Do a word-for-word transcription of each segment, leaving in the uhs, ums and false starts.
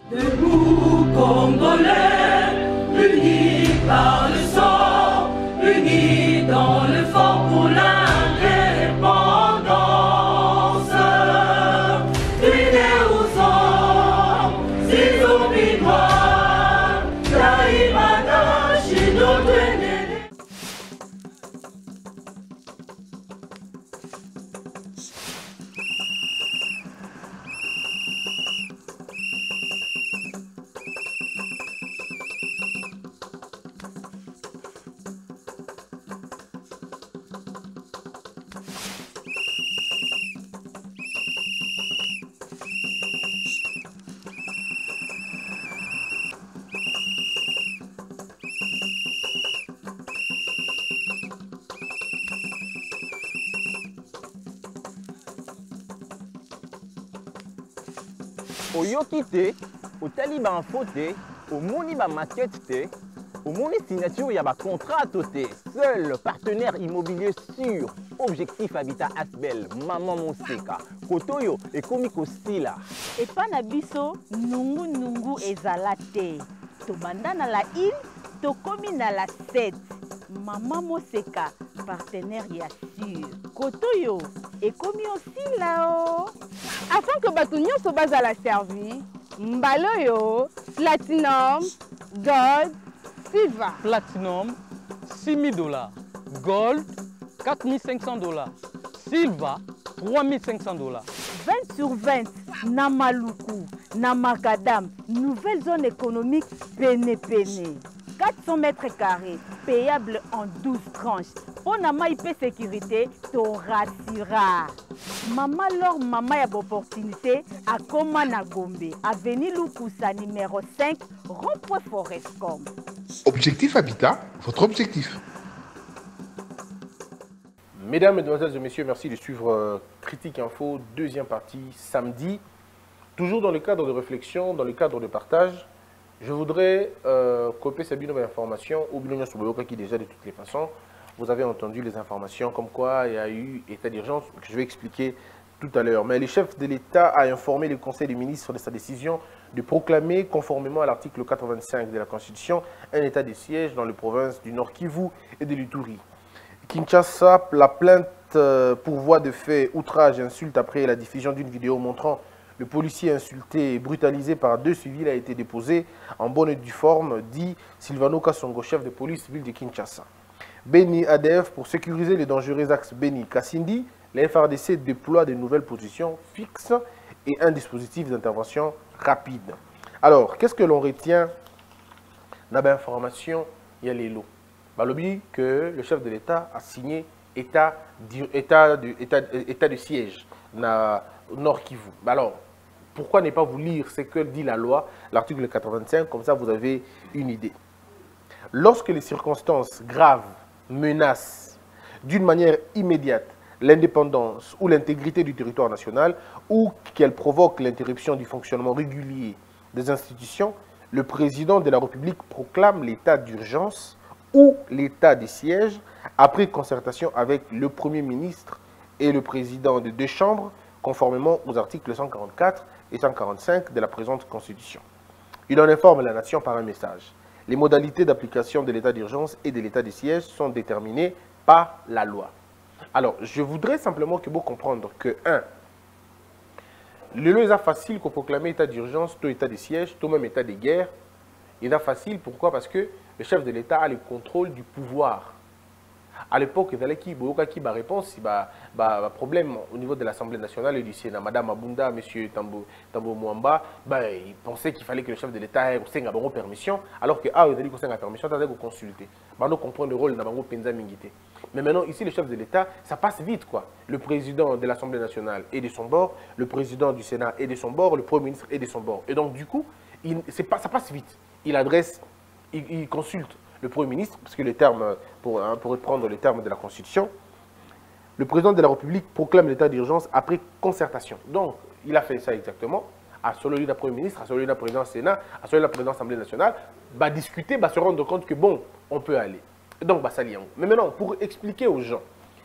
Debout Congolais, unis par le sang, unis dans le fort pour l'indépendance. Unis aux hommes, ces zombies noirs, Taïmada, chez notre ennemi. Oyoki te, otali ba info te, omoni ba maquette te, omoni signature ya ba contrat te. Seul partenaire immobilier sûr, Objectif Habitat Asbel, Maman Moseka, Kotoyo et Komiko Stila. Et pas na biso, nungu nungu ezala te. Tobanda na la île, tokomi na la sept. Maman Moseka, partenaire ya sûr. Kotoyo et komi aussi là-haut. Afin que bato nyonso bazala servi, mbaloyo, platinum, gold, silver. Platinum, six mille dollars. Gold, quatre mille cinq cents dollars. Silver, trois mille cinq cents dollars. vingt sur vingt, na Maluku, na Makadam, nouvelle zone économique Pene Pene. quatre cents mètres carrés, payable en douze tranches. Pour na I P sécurité, to rassura. Maman lor maman y a opportunité à Koma na Gombe, avenue Lukusa numéro cinq, rond-point Forestcom. Objectif Habitat, votre objectif. Mesdames, Mesdemoiselles et Messieurs, merci de suivre euh, Critique Info, deuxième partie, samedi. Toujours dans le cadre de réflexion, dans le cadre de partage, je voudrais euh, copier cette nouvelle information au bilan sur qui déjà de toutes les façons. Vous avez entendu les informations comme quoi il y a eu état d'urgence que je vais expliquer tout à l'heure. Mais le chef de l'État a informé le Conseil des ministres de sa décision de proclamer, conformément à l'article quatre-vingt-cinq de la Constitution, un état de siège dans les provinces du Nord Kivu et de l'Ituri. Kinshasa, la plainte pour voie de fait, outrage et insulte après la diffusion d'une vidéo montrant le policier insulté et brutalisé par deux civils a été déposée en bonne et due forme, dit Silvano Kassongo, chef de police ville de Kinshasa. Beni A D F, pour sécuriser les dangereux axes Beni-Kassindi, la F R D C déploie de nouvelles positions fixes et un dispositif d'intervention rapide. Alors, qu'est-ce que l'on retient dans l'information? Il y a les lots. Balobi que le chef de l'État a signé état, état, de, état, état de siège dans Nord Kivu. Alors, pourquoi ne pas vous lire ce que dit la loi, l'article quatre-vingt-cinq, comme ça vous avez une idée. Lorsque les circonstances graves menacent d'une manière immédiate l'indépendance ou l'intégrité du territoire national ou qu'elles provoquent l'interruption du fonctionnement régulier des institutions, le président de la République proclame l'état d'urgence ou l'état de siège après concertation avec le Premier ministre et le président de deux chambres, conformément aux articles cent quarante-quatre et cent quarante-cinq de la présente Constitution. Il en informe la nation par un message. Les modalités d'application de l'état d'urgence et de l'état de siège sont déterminées par la loi. Alors, je voudrais simplement que vous compreniez que, un, le lieu est facile pour proclamer état d'urgence, tout état de siège, tout même état de guerre. Il est facile, pourquoi? Parce que le chef de l'État a le contrôle du pouvoir. À l'époque, il y avait qui a réponse, il y a un problème au niveau de l'Assemblée nationale et du Sénat. Madame Abunda, M. Tambo, Tambo Mwamba, ben, il pensait qu'il fallait que le chef de l'État ait une permission, alors que ah, il a dit qu'il a une permission, il a consulter. Ben, on comprend le rôle de Nabango Penza Mingité. Mais maintenant, ici, le chef de l'État, ça passe vite, quoi. Le président de l'Assemblée nationale est de son bord, le président du Sénat est de son bord, le Premier ministre est de son bord. Et donc, du coup, il, pas, ça passe vite. Il adresse, il, il consulte le Premier ministre, parce que le terme, pour, hein, pour reprendre le terme de la Constitution, le président de la République proclame l'état d'urgence après concertation. Donc, il a fait ça exactement. À celui de Premier ministre, à celui de président du Sénat, à celui de la présidence de l'Assemblée nationale, bah, discuter, bah, se rendre compte que bon, on peut aller. Donc, bah, ça lié. Mais maintenant, pour expliquer aux gens,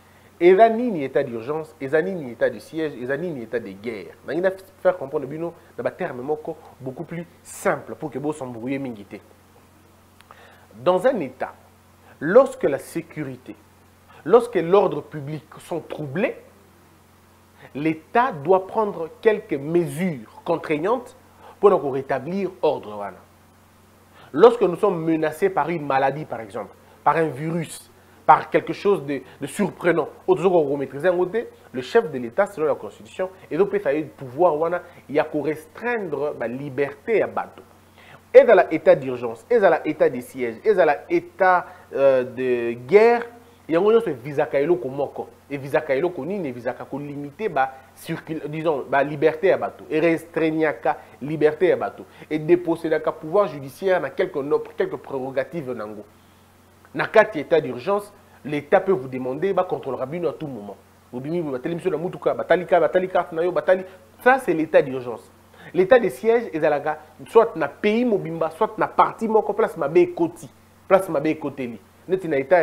eza nini état d'urgence, eza nini état de siège, eza nini état de guerre. On va faire comprendre bino dans un terme moko beaucoup plus simple pour que vous s'embrouillez mingité. Dans un état, lorsque la sécurité, lorsque l'ordre public sont troublés, l'État doit prendre quelques mesures contraignantes pour rétablir l'ordre. Lorsque nous sommes menacés par une maladie, par exemple, par un virus, par quelque chose de, de surprenant, le chef de l'État, selon la Constitution, et donc il y a pouvoir, il y a pour restreindre la liberté à bateau. Et dans l'état d'urgence, et dans l'état de siège, et dans l'état euh, de guerre, il y a un visa kailo komoko et visa kailo konine visa kako limité ba circul disons ba liberté à bateau et restreindre ka liberté à bateau et déposséder ka pouvoir judiciaire na quelques quelques prérogatives nango. Na quatre états d'urgence, l'État peut vous demander ba contrôle rabino à tout moment. Vous bimi ba télévision na mutuka batalika batalika na yo batali, ça c'est l'état d'urgence. L'état de siège est à soit na pays mobimba soit na parti moko place mabe koti place mabe koteli. Le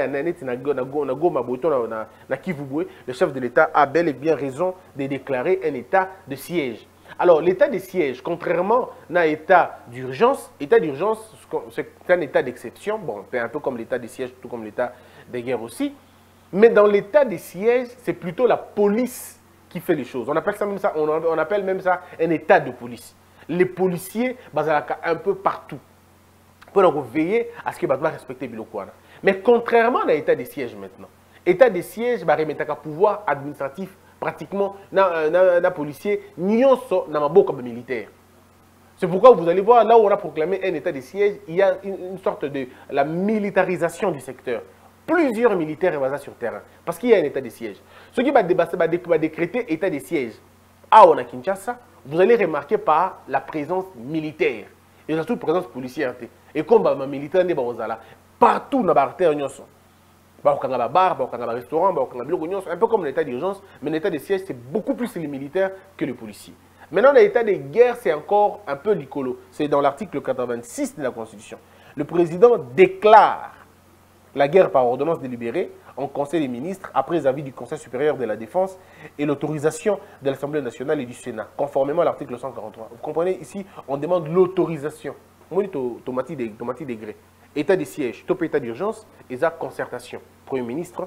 chef de l'État a bel et bien raison de déclarer un état de siège. Alors, l'état de siège, contrairement à l'état d'urgence, l'état d'urgence, c'est un état d'exception, bon, un peu comme l'état de siège, tout comme l'état de guerre aussi. Mais dans l'état de siège, c'est plutôt la police qui fait les choses. On appelle ça même ça, on appelle même ça un état de police. Les policiers, un peu partout, pour veiller à ce que les gens respectent les bilokwana. Mais contrairement à l'état de siège maintenant, l'état de siège va remettre un pouvoir administratif pratiquement dans les policiers, ni dans les militaires. C'est pourquoi vous allez voir, là où on a proclamé un état de siège, il y a une, une sorte de la militarisation du secteur. Plusieurs militaires sont sur le terrain, parce qu'il y a un état de siège. Ce qui va, va décréter état de siège à Kinshasa, vous allez remarquer par la présence militaire, et surtout la présence policière. Et comme les militaires sont partout dans la terre, bar, restaurant, un peu comme l'état d'urgence, mais l'état de siège, c'est beaucoup plus les militaires que les policiers. Maintenant, l'état de guerre, c'est encore un peu licolo. C'est dans l'article quatre-vingt-six de la Constitution. Le président déclare la guerre par ordonnance délibérée en Conseil des ministres, après avis du Conseil supérieur de la défense et l'autorisation de l'Assemblée nationale et du Sénat, conformément à l'article cent quarante-trois. Vous comprenez, ici, on demande l'autorisation. Tomati degré. État de siège, top état d'urgence, et ça, concertation. Premier ministre,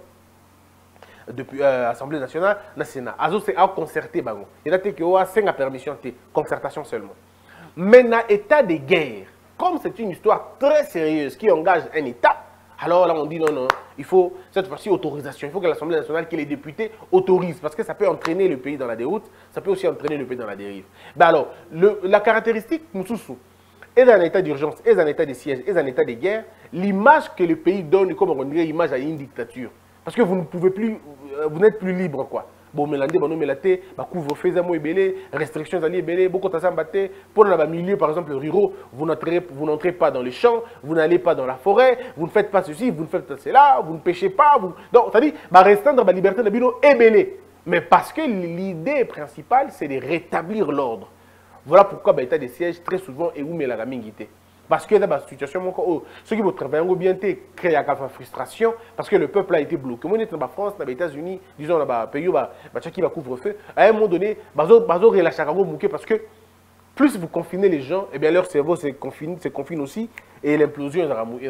depuis l'Assemblée euh, nationale, le Sénat. Azo, c'est à concerter. Il y a que cinq permission, concertation seulement. Maintenant, état de guerre, comme c'est une histoire très sérieuse qui engage un État, alors là, on dit non, non, il faut cette fois-ci autorisation. Il faut que l'Assemblée nationale, que les députés autorisent, parce que ça peut entraîner le pays dans la déroute, ça peut aussi entraîner le pays dans la dérive. Ben alors, le, la caractéristique, Moussoussou, est dans un état d'urgence, est dans un état de siège, est dans un état de guerre, l'image que le pays donne, comme on dirait, l'image à une dictature. Parce que vous ne pouvez plus, vous n'êtes plus libre, quoi. Bon, mélandé, bon, mélaté, bah, couvre-feu, restrictions, beaucoup de pour le milieu, par exemple, ruraux, vous n'entrez, vous n'entrez pas dans les champs, vous n'allez pas dans la forêt, vous ne faites pas ceci, vous ne faites pas cela, vous ne pêchez pas. Vous... Donc, c'est-à-dire, bah, restreindre la liberté de bino est belé. Mais parce que l'idée principale, c'est de rétablir l'ordre. Voilà pourquoi l'état de siège, très souvent, est où la gamingité. Parce que dans la situation, ceux qui vont travailler bien créent une frustration parce que le peuple a été bloqué. Moi, dans la France, dans les États-Unis, disons dans le pays qui va couvre-feu, à un moment donné, parce que plus vous confinez les gens, et bien leur cerveau se confine, se confine aussi et l'implosion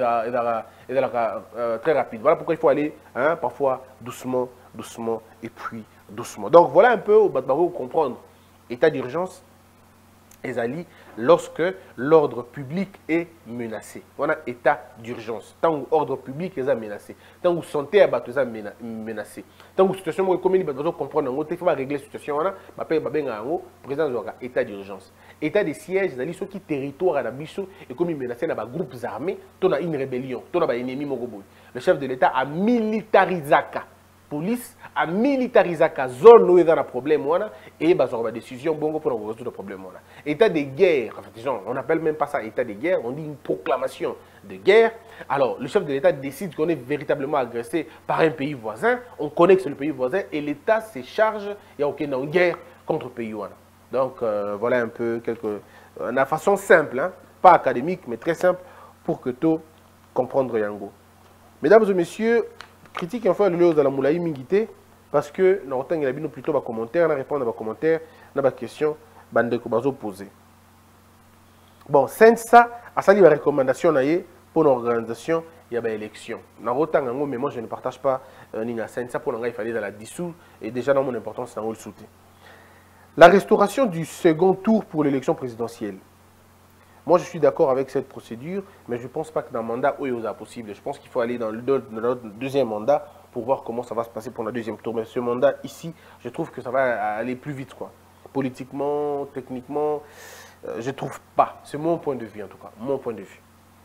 est très rapide. Voilà pourquoi il faut aller hein, parfois doucement, doucement et puis doucement. Donc voilà un peu, vous comprendre, état d'urgence. Ezali, lorsque l'ordre public est menacé. On a état d'urgence. Tant que l'ordre public est menacé. Tant que la santé est menacée. Tant que la situation est comme il faut comprendre, il faut régler la situation. Il faut président de état d'urgence. État de siège, c'est ceux qui territoire à la biso et comme il menacé dans les groupes armés, il y a une rébellion, il y a un ennemi. Le chef de l'État a militarisé. Police a militarisé la zone où il y a un problème et il y a une décision pour résoudre le problème. État de guerre, on n'appelle même pas ça état de guerre, on dit une proclamation de guerre. Alors, le chef de l'État décide qu'on est véritablement agressé par un pays voisin, on connaît que c'est le pays voisin et l'État se charge, il n'y a aucune guerre contre le pays. Donc, euh, voilà un peu quelque... de façon simple, hein, pas académique, mais très simple pour que tout comprendre Yango. Mesdames et messieurs, critique enfin le de la Moulaï Mingité, parce que nous avons plutôt des commentaires, nous répondre à des commentaires, à des questions, bande que poser. Bon, c'est ça, à ça, il y a des recommandations pour l'organisation, il y a des élections. Mais moi, je ne partage pas ça pour il fallait la dissoudre et déjà dans mon importance, c'est dans le soutien. La restauration du second tour pour l'élection présidentielle. Moi, je suis d'accord avec cette procédure, mais je ne pense pas que dans le mandat, où il y a possible. Je pense qu'il faut aller dans le, dans le deuxième mandat pour voir comment ça va se passer pour le deuxième tour. Mais ce mandat ici, je trouve que ça va aller plus vite, quoi. Politiquement, techniquement, euh, je ne trouve pas. C'est mon point de vue, en tout cas, mon point de vue.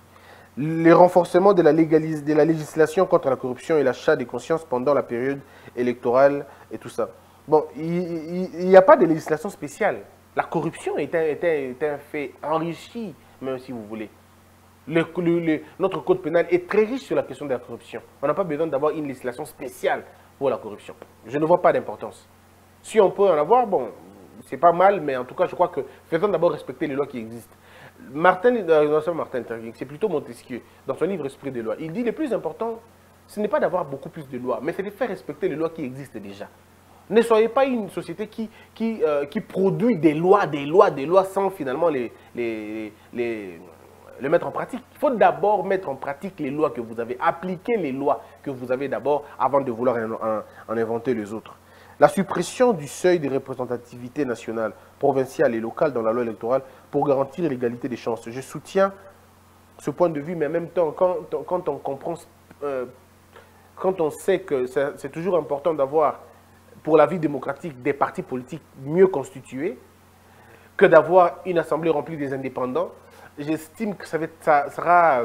Le renforcement de la, légalis de la législation contre la corruption et l'achat des consciences pendant la période électorale et tout ça. Bon, il n'y a pas de législation spéciale. La corruption est un, est un, est un fait enrichi, même si vous voulez. Le, le, le, notre code pénal est très riche sur la question de la corruption. On n'a pas besoin d'avoir une législation spéciale pour la corruption. Je ne vois pas d'importance. Si on peut en avoir, bon, c'est pas mal, mais en tout cas, je crois que faisons d'abord respecter les lois qui existent. Martin, euh, non, Martin c'est plutôt Montesquieu, dans son livre Esprit des lois, il dit le plus important, ce n'est pas d'avoir beaucoup plus de lois, mais c'est de faire respecter les lois qui existent déjà. Ne soyez pas une société qui, qui, euh, qui produit des lois, des lois, des lois sans finalement les, les, les, les mettre en pratique. Il faut d'abord mettre en pratique les lois que vous avez, appliquer les lois que vous avez d'abord avant de vouloir en, en, en inventer les autres. La suppression du seuil de représentativité nationale, provinciale et locale dans la loi électorale pour garantir l'égalité des chances. Je soutiens ce point de vue, mais en même temps, quand, quand on comprend, euh, quand on sait que c'est toujours important d'avoir pour la vie démocratique des partis politiques mieux constitués que d'avoir une assemblée remplie des indépendants. J'estime que ça, va être, ça sera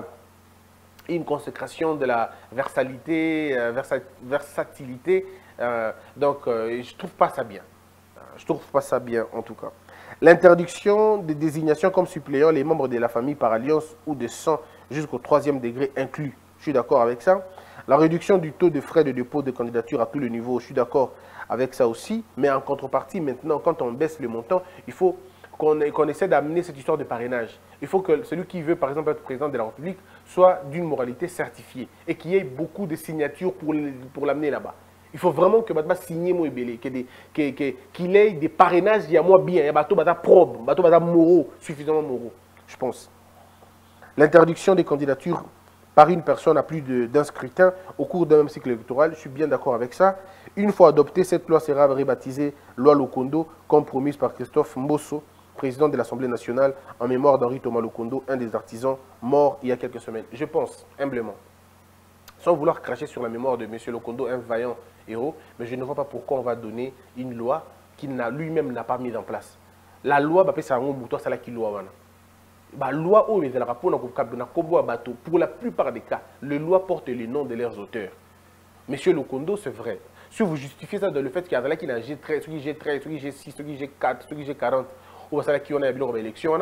une consécration de la versalité, euh, versa, versatilité. Euh, donc, euh, je ne trouve pas ça bien. Je ne trouve pas ça bien, en tout cas. L'interdiction des désignations comme suppléants les membres de la famille par alliance ou de sang jusqu'au troisième degré inclus. Je suis d'accord avec ça. La réduction du taux de frais de dépôt de candidature à tous les niveaux, je suis d'accord avec ça aussi. Mais en contrepartie, maintenant, quand on baisse le montant, il faut qu'on qu'on essaie d'amener cette histoire de parrainage. Il faut que celui qui veut, par exemple, être président de la République soit d'une moralité certifiée et qu'il y ait beaucoup de signatures pour, pour l'amener là-bas. Il faut vraiment que Batba signe moi belé, qu'il ait des parrainages, il y a moi bien, il y a bateau bata probe, bateau bata moraux, suffisamment moraux, je pense. L'interdiction des candidatures par une personne à plus d'un scrutin au cours d'un même cycle électoral, je suis bien d'accord avec ça. Une fois adoptée, cette loi sera rebaptisée loi Lokondo, comme promise par Christophe Mbosso, président de l'Assemblée nationale, en mémoire d'Henri Thomas Lokondo, un des artisans morts il y a quelques semaines. Je pense, humblement, sans vouloir cracher sur la mémoire de M. Lokondo, un vaillant héros, mais je ne vois pas pourquoi on va donner une loi qu'il lui-même n'a pas mise en place. La loi, c'est la loi. La loi, pour la plupart des cas, les lois portent les noms de leurs auteurs. Monsieur Lokondo, c'est vrai. Si vous justifiez ça dans le fait qu'il y a qui a G treize, celui G treize, celui G six, celui G quatre, celui G quarante, ou qui on a une élection,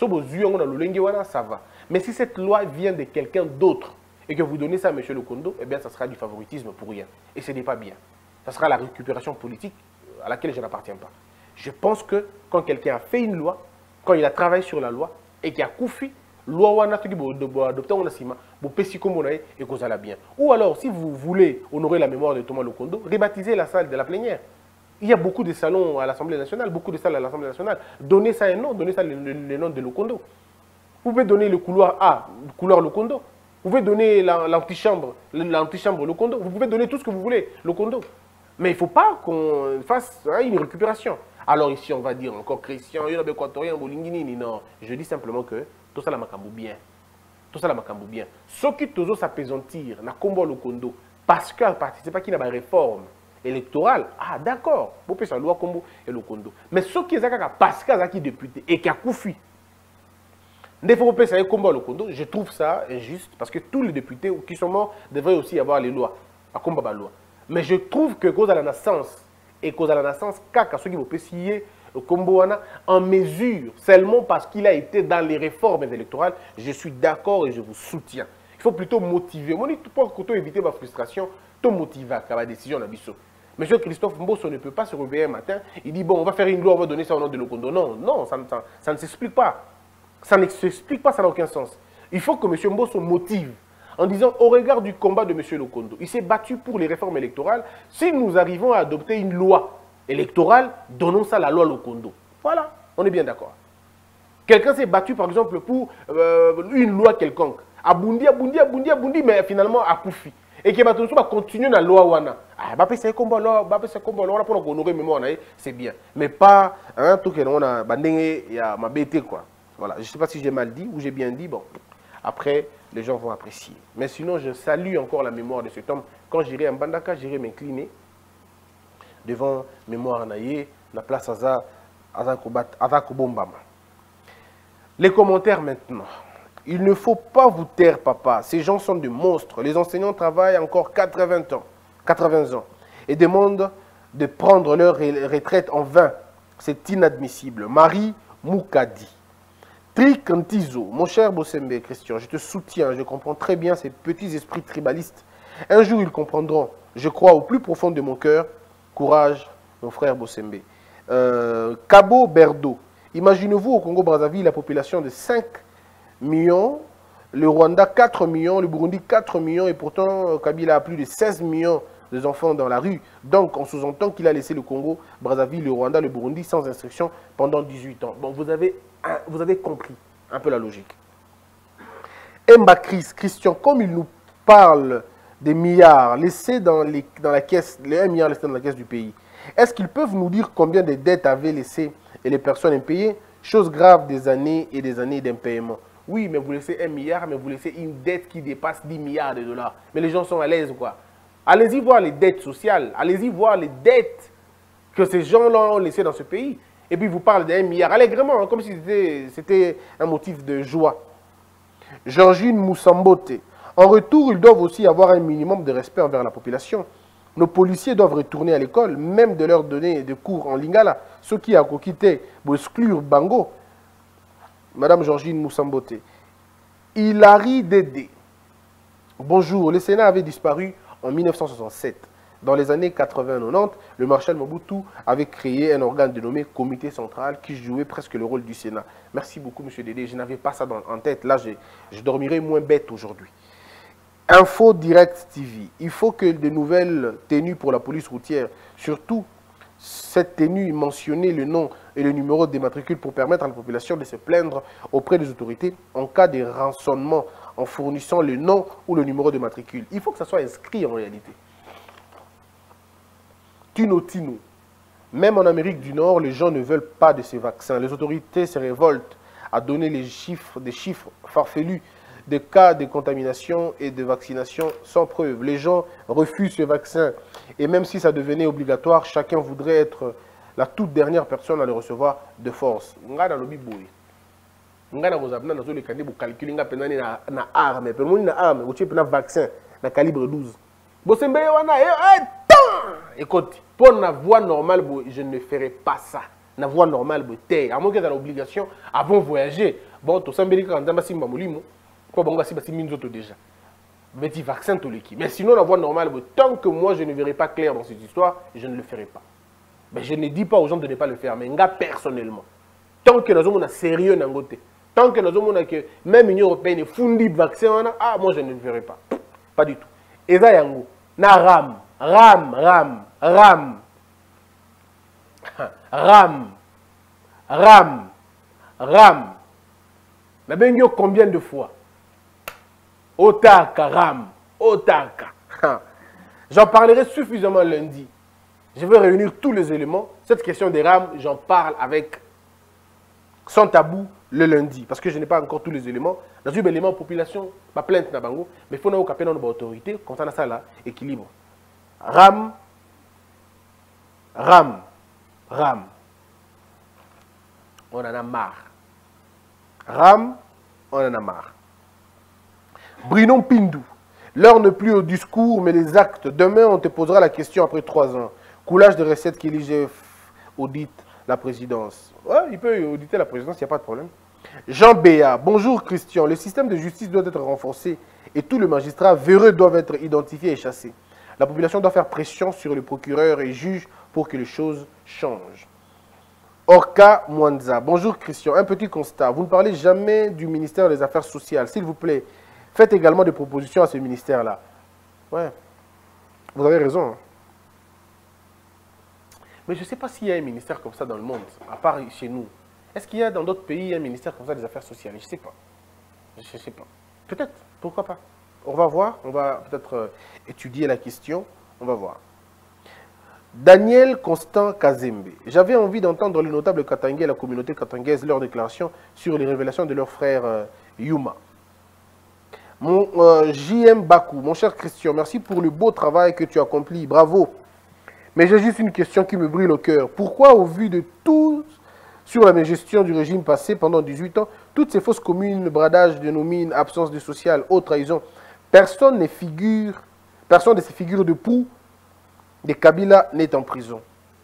ça va. Mais si cette loi vient de quelqu'un d'autre, et que vous donnez ça à M. Lokondo, eh bien, ça sera du favoritisme pour rien. Et ce n'est pas bien. Ça sera la récupération politique à laquelle je n'appartiens pas. Je pense que quand quelqu'un a fait une loi, quand il a travaillé sur la loi, et qu'il a koufi, loi wana qui doit adopter on a sima, vous payez comme on a et que ça bien. Ou alors, si vous voulez honorer la mémoire de Thomas Lokondo, rebaptisez la salle de la plénière. Il y a beaucoup de salons à l'Assemblée nationale, beaucoup de salles à l'Assemblée nationale. Donnez ça un nom, donnez ça le, le, le nom de Lokondo. Vous pouvez donner le couloir A, le couloir Lokondo. Vous pouvez donner l'antichambre, l'antichambre Lokondo. Vous pouvez donner tout ce que vous voulez, Lokondo. Mais il ne faut pas qu'on fasse hein, une récupération. Alors ici, on va dire encore Christian, il y a des Équatoriens, Bolingini. Non, je dis simplement que tout ça, la macambou bien. Tout ça, la macambou bien. Ce qui toujours s'apaisantir, na combo Lokondo, parce qu'elle ne participe pas qui n'a pas de réforme électorale, ah d'accord, vous pouvez faire loi combo et Lokondo. Mais ce qui est parce qu'il y a qui député et qui a koufi, je trouve ça injuste parce que tous les députés qui sont morts devraient aussi avoir les lois. Mais je trouve que cause à la naissance et cause à la naissance, kaka ceux qui vont payer le combo en mesure seulement parce qu'il a été dans les réformes électorales, je suis d'accord et je vous soutiens. Il faut plutôt motiver. Moi, pour éviter ma frustration, tout motiver à la décision d'Abisso. Monsieur Christophe Mbosso ne peut pas se réveiller un matin, il dit bon, on va faire une loi, on va donner ça au nom de Lokondo. Non, non, ça, ça, ça ne s'explique pas. Ça ne s'explique pas, ça n'a aucun sens. Il faut que M. Mbosso motive en disant au regard du combat de M. Lokondo, il s'est battu pour les réformes électorales. Si nous arrivons à adopter une loi électorale, donnons ça à la loi Lokondo. Voilà, on est bien d'accord. Quelqu'un s'est battu par exemple pour euh, une loi quelconque. Abundi, Abundi, Abundi, Abundi, mais finalement à Koufi. Et qui va continuer dans la loi Wana. Ah, bah, c'est combat là, bah, c'est combat là, pour honorer mémoire, c'est bien. Mais pas, hein, tout que on a bandé, il y a ma bêté quoi. Voilà, je ne sais pas si j'ai mal dit ou j'ai bien dit, bon. Après, les gens vont apprécier. Mais sinon, je salue encore la mémoire de cet homme. Quand j'irai à Mbandaka, j'irai m'incliner devant mémoire Naye, la place Aza, Aza Kobombama. Les commentaires maintenant. Il ne faut pas vous taire, papa. Ces gens sont des monstres. Les enseignants travaillent encore quatre-vingts ans, quatre-vingts ans et demandent de prendre leur retraite en vain. C'est inadmissible. Marie Moukadi. Trikantizo, mon cher Bossembe Christian, je te soutiens, je comprends très bien ces petits esprits tribalistes. Un jour, ils comprendront, je crois, au plus profond de mon cœur. Courage, mon frère Bossembe. Euh, Cabo Berdo, imaginez-vous au Congo-Brazzaville la population de cinq millions, le Rwanda quatre millions, le Burundi quatre millions, et pourtant Kabila a plus de seize millions d'enfants dans la rue. Donc, on sous-entend qu'il a laissé le Congo-Brazzaville, le Rwanda, le Burundi sans instruction pendant dix-huit ans. Bon, vous avez, vous avez compris un peu la logique. Mba Chris, Christian, comme il nous parle des milliards laissés dans, les, dans la caisse, les un milliard laissés dans la caisse du pays, est-ce qu'ils peuvent nous dire combien de dettes avaient laissé et les personnes impayées? Chose grave, des années et des années d'impayement. Oui, mais vous laissez un milliard, mais vous laissez une dette qui dépasse dix milliards de dollars. Mais les gens sont à l'aise, quoi. Allez-y voir les dettes sociales. Allez-y voir les dettes que ces gens-là ont laissées dans ce pays. Et puis, vous parlez d'un milliard allègrement, hein, comme si c'était un motif de joie. Georgine Moussambote. En retour, ils doivent aussi avoir un minimum de respect envers la population. Nos policiers doivent retourner à l'école, même de leur donner des cours en lingala. Ceux qui ont quitté pour exclure Bango. Madame Georgine Moussambote. Hilary Dédé. Bonjour, le Sénat avait disparu en mille neuf cent soixante-sept. Dans les années quatre-vingt quatre-vingt-dix, le maréchal Mobutu avait créé un organe dénommé Comité central qui jouait presque le rôle du Sénat. Merci beaucoup, monsieur Dédé. Je n'avais pas ça dans, en tête. Là, je, je dormirai moins bête aujourd'hui. Info Direct T V. Il faut que de nouvelles tenues pour la police routière, surtout cette tenue mentionner le nom et le numéro de matricule pour permettre à la population de se plaindre auprès des autorités en cas de rançonnement en fournissant le nom ou le numéro de matricule. Il faut que ça soit inscrit en réalité. Tino Tino. Même en Amérique du Nord, les gens ne veulent pas de ces vaccins. Les autorités se révoltent à donner les chiffres, des chiffres farfelus de cas de contamination et de vaccination sans preuve. Les gens refusent ce vaccin. Et même si ça devenait obligatoire, chacun voudrait être la toute dernière personne à le recevoir de force. Nga na lobi boy. Nga na bozabna na zo le kande bo calculer nga penani na na arme. Pe moni na arme, o tchepe na vaccin na calibre douze. Bosembe wana eh écoute, pour la voie normale, je ne ferai pas ça. La voie normale, à moins que dans l'obligation, avant de voyager, bon, tout ça, quand on a simba molimo, pour bon, si basi minzoto déjà. Mais tu vaccin tout l'équipe. Mais sinon, la voie normale, tant que moi je ne verrai pas clair dans cette histoire, je ne le ferai pas. Mais je ne dis pas aux gens de ne pas le faire, mais nga personnellement. Tant que nous sommes sérieux dans côté, tant que nous sommes que même l'Union européenne est fondée de vaccin, ah, moi je ne le ferai pas. Pas du tout. Et ça, yango, na ram, ram, ram, ram, ram, ram, ram. Na benyo combien de fois? Otaka, ram, otaka. J'en parlerai suffisamment lundi. Je vais réunir tous les éléments. Cette question des rames, j'en parle avec sans tabou le lundi. Parce que je n'ai pas encore tous les éléments. Dans une élément population, pas plainte na bango, mais il faut nous caper dans nos autorités, comme ça, ça là, équilibre. Ram, ram, ram. On en a marre. Ram, on en a marre. Brinon Pindou. L'heure n'est plus au discours, mais les actes. Demain, on te posera la question après trois ans. Coulage de recettes qui l'I G F audite la présidence. Ouais, il peut auditer la présidence, il n'y a pas de problème. Jean Béa. Bonjour Christian. Le système de justice doit être renforcé et tous les magistrats véreux doivent être identifiés et chassés. La population doit faire pression sur les procureurs et juges pour que les choses changent. Orca Mwanza. Bonjour Christian. Un petit constat. Vous ne parlez jamais du ministère des Affaires sociales. S'il vous plaît, Faites également des propositions à ce ministère-là. Ouais, vous avez raison. Mais je ne sais pas s'il y a un ministère comme ça dans le monde, à part chez nous. Est-ce qu'il y a dans d'autres pays un ministère comme ça des affaires sociales? Je ne sais pas. Je ne sais pas. Peut-être, pourquoi pas. On va voir, on va peut-être euh, étudier la question, on va voir. Daniel Constant Kazembe. J'avais envie d'entendre les notables katangais et la communauté katangaise leur déclaration sur les révélations de leur frère euh, Yuma. Mon euh, J M Bakou, mon cher Christian, merci pour le beau travail que tu as accompli, bravo. Mais j'ai juste une question qui me brûle au cœur. Pourquoi, au vu de tout sur la gestion du régime passé pendant dix-huit ans, toutes ces fausses communes, bradage de nos mines, absence de social, haute trahison, personne ne figure, personne de ces figures de proue de Kabila n'est en prison.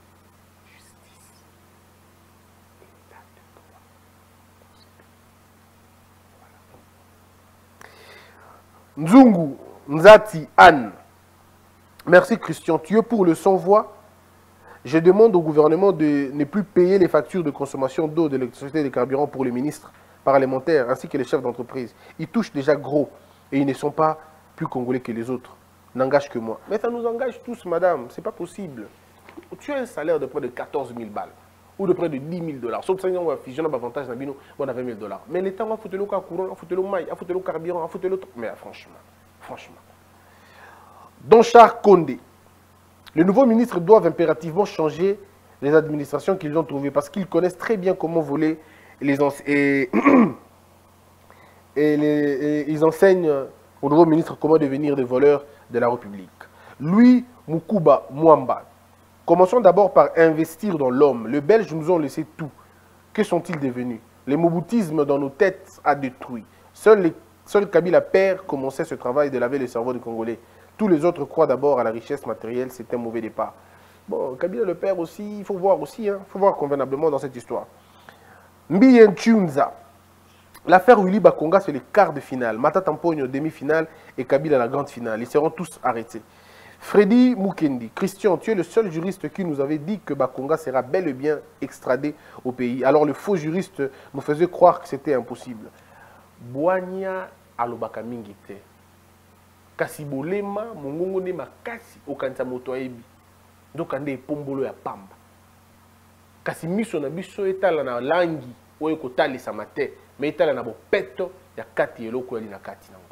Nzungu Nzati Anne. Merci Christian. Tu es pour le sans-voix. Je demande au gouvernement de ne plus payer les factures de consommation d'eau, d'électricité et de carburant pour les ministres parlementaires ainsi que les chefs d'entreprise. Ils touchent déjà gros et ils ne sont pas plus congolais que les autres. N'engage que moi. Mais ça nous engage tous, madame. C'est pas possible. Tu as un salaire de près de quatorze mille balles ou de près de dix mille dollars. Sauf que on va figer un avantage, on a vingt mille dollars. Mais l'État va foutre le courant, va foutre le maïs, va foutre le carburant, va foutre le... Mais franchement, franchement. Donchar Kondé. Les nouveaux ministres doivent impérativement changer les administrations qu'ils ont trouvées parce qu'ils connaissent très bien comment voler les et, et, les, et ils enseignent aux nouveaux ministres comment devenir des voleurs de la République. Louis Mukuba Mwamba. Commençons d'abord par investir dans l'homme. Les Belges nous ont laissé tout. Que sont-ils devenus? Le moboutisme dans nos têtes a détruit. Seul, les, seul Kabila père commençait ce travail de laver le cerveau des Congolais. Tous les autres croient d'abord à la richesse matérielle, c'est un mauvais départ. Bon, Kabila le père aussi, il faut voir aussi, il hein, faut voir convenablement dans cette histoire. Mbien Tchunza. L'affaire Willy Bakonga, c'est le quart de finale. Matata Mpogno, demi-finale, et Kabila, la grande finale. Ils seront tous arrêtés. Freddy Mukendi. Christian, tu es le seul juriste qui nous avait dit que Bakonga sera bel et bien extradé au pays. Alors le faux juriste nous faisait croire que c'était impossible. Boania alobaka mingite. Kasi bolema, mongongo ne makasi, okanisa moto ayebi. Donc ande pombolo ya pamba. Kasi miso na biso etala na langi, oyo kotali sa mate, mais etala na bopeto ya kati eloko yali na kati nango.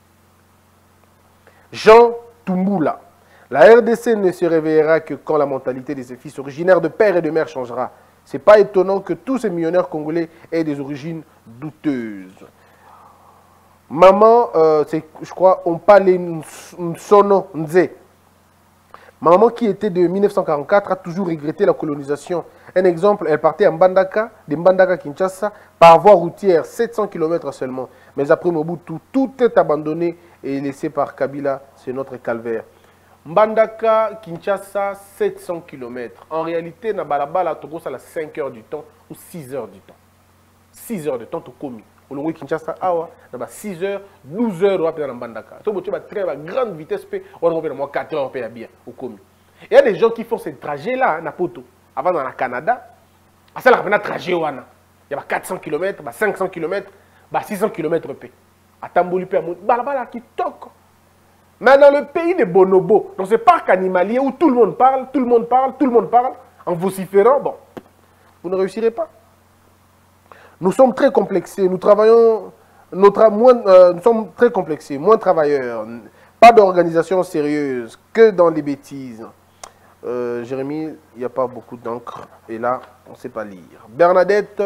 Jean Tumbula. La R D C ne se réveillera que quand la mentalité de ses fils originaires de père et de mère changera. C'est pas étonnant que tous ces millionnaires congolais aient des origines douteuses. Maman, euh, je crois, on parlait Nsono Nze. Maman qui était de mille neuf cent quarante-quatre a toujours regretté la colonisation. Un exemple, elle partait à Mbandaka, de Mbandaka Kinshasa, par voie routière, sept cents kilomètres seulement. Mais après Mobutu, tout est abandonné et laissé par Kabila, c'est notre calvaire. Mbandaka Kinshasa, sept cents kilomètres. En réalité, na balabala Togo, ça a cinq heures du temps ou six heures du temps. six heures de temps, tout commis. Au long Kinshasa, awa, na six heures, douze heures, on va Mbandaka. Si on a très grande vitesse, on va faire quatre heures, on va bien au commis. Il y a des gens qui font ce trajet-là, na poto. Avant, dans le Canada, ça a un trajet, il y a quatre cents kilomètres, cinq cents kilomètres, six cents kilomètres. À Tamboli, balabala qui toque. Mais dans le pays de Bonobo, dans ce parc animalier où tout le monde parle, tout le monde parle, tout le monde parle, en vociférant, bon, vous ne réussirez pas. Nous sommes très complexés, nous travaillons, notre, moins, euh, nous sommes très complexés, moins travailleurs, pas d'organisation sérieuse, que dans les bêtises. Euh, Jérémy, il n'y a pas beaucoup d'encre, et là, on ne sait pas lire. Bernadette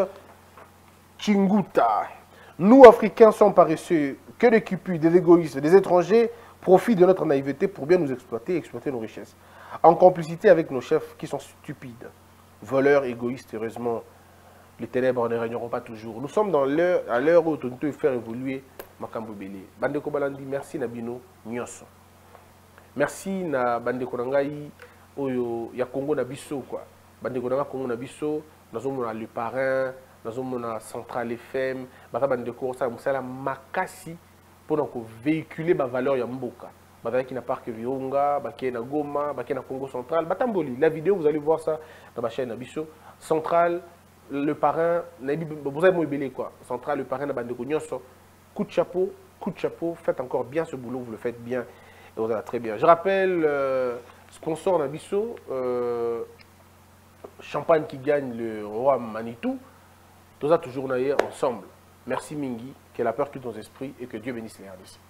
Chinguta. Nous, Africains, sommes paresseux, que des cupus, des égoïstes, des étrangers profitent de notre naïveté pour bien nous exploiter et exploiter nos richesses. En complicité avec nos chefs qui sont stupides, voleurs, égoïstes, heureusement, les ténèbres ne régneront pas toujours. Nous sommes dans l'heure, à l'heure où nous devons faire évoluer Makambo Belé. Bandeko Balandi, merci Nabino Nyonso. Merci na Bandeko Nangai, Oyo, ya Congo Nabiso, quoi. Bandeko Nanga Congo Nabiso, nous sommes dans le parrain, nous sommes dans la centrale F M, Bandeko Musala Makasi, pour véhiculer ma valeur ya Mboka. Badaki qui n'a pas que Virunga, Baké na Goma, Baké na Congo central, Batamboli. La vidéo, vous allez voir ça dans ma chaîne Nabiso. Centrale, le parrain, vous avez quoi. Central, le parrain de Bandeko Nyonso. Coup de chapeau, coup de chapeau, faites encore bien ce boulot, vous le faites bien, et vous allez très bien. Je rappelle, euh, sponsor Nabiso, euh, Champagne qui gagne le roi Manitou, tous a toujours naïe ensemble. Merci Mingi, que la peur quitte nos esprits et que Dieu bénisse les R D C.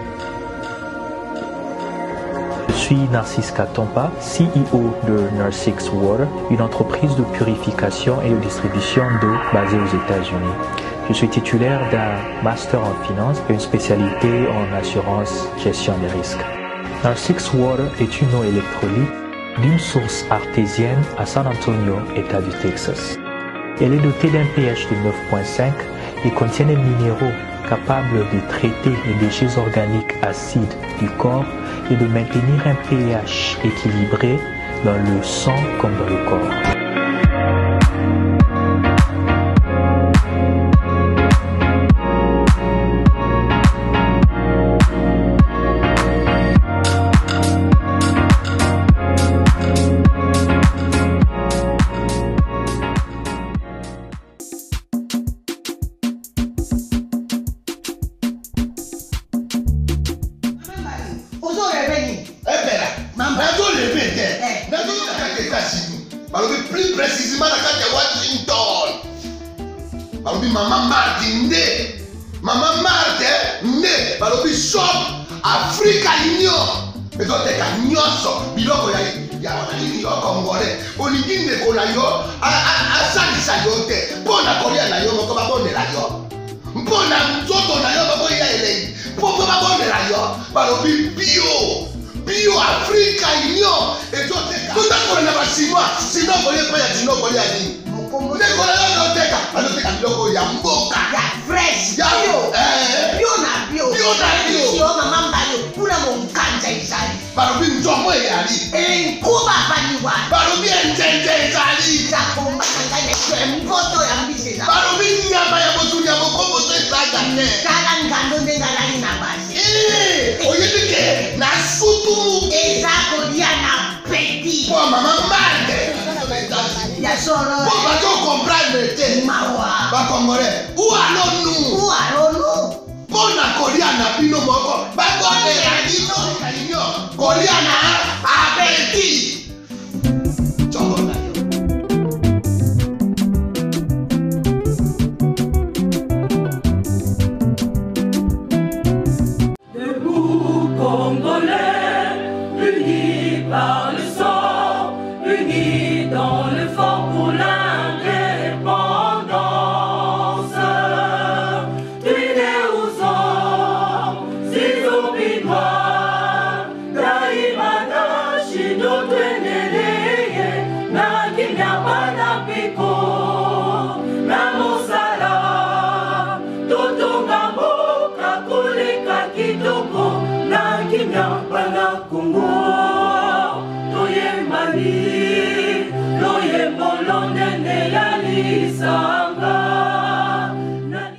Je suis Narcisse Katompa, C E O de Nursix Water, une entreprise de purification et de distribution d'eau basée aux États-Unis. Je suis titulaire d'un master en finance et une spécialité en assurance gestion des risques. Nursix Water est une eau électrolyte d'une source artésienne à San Antonio, État du Texas. Elle est dotée d'un pH de neuf virgule cinq et contient des minéraux capables de traiter les déchets organiques acides du corps et de maintenir un pH équilibré dans le sang comme dans le corps. Plus précisément dans la Washington. Maman Martin né. Maman Martin né. Balobi shop Africa Union. Mais donc t'es qu'à nyonso. Biloko ya ya wanani yo congolais. Olingi ne kola yo a a a salisa yo te. Pona kolia na yo moko ba bondela yo. Mpona nzoto na yo moko ya ele. Poko ba bondela yo. Balobi bio. Bio Africa Union. Et donc t'es tout à fait na ba chinois. Sinon kolia pa ya chinois kolia ni. Moko kola yo teka. Ano teka biloko ya mboka. Ya fresh. Ya bio. Eh. Bio na bio. Bio na bio. Sio mama mbayo. Kuna monganja isali. Balobi nzomo yali. Eh kuba baniwa. Balobi njenje isali. Za komba kanganya kwa mboto ya mbise za. Balobi nyama ya botu ya mokombo to isaga ne. Kala ngando ndenga lali na basi. Eh, oyedike na sutu. Ezako dia na petit. Kwa mama mande. Ya solo. Pour pas qu'on comprenne te. Mawa. Ba congolais. Où allons-nous? Où allons-nous? Pour na kolia na bino moko. Ba konde ya dino kalinyo. Kolia na appétit. Chongo na yo. Debout Congolais, unis par le sang, unis dans l'effort pour l'indépendance. Unis aux hommes, si obinois, daimana shindo tweneleye, na kimya bana piko, na mosala, totonga mboka kuleka kitoko, na kimya bana Kongo, toye mali, toye bolonde ne ya lisa.